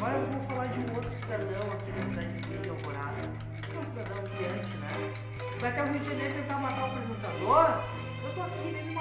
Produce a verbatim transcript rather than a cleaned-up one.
Agora eu vou falar de um outro cidadão aqui na cidade de Alvorada. É um cidadão brilhante, né? Vai até o Rio de Janeiro tentar matar o apresentador. Eu tô aqui, né?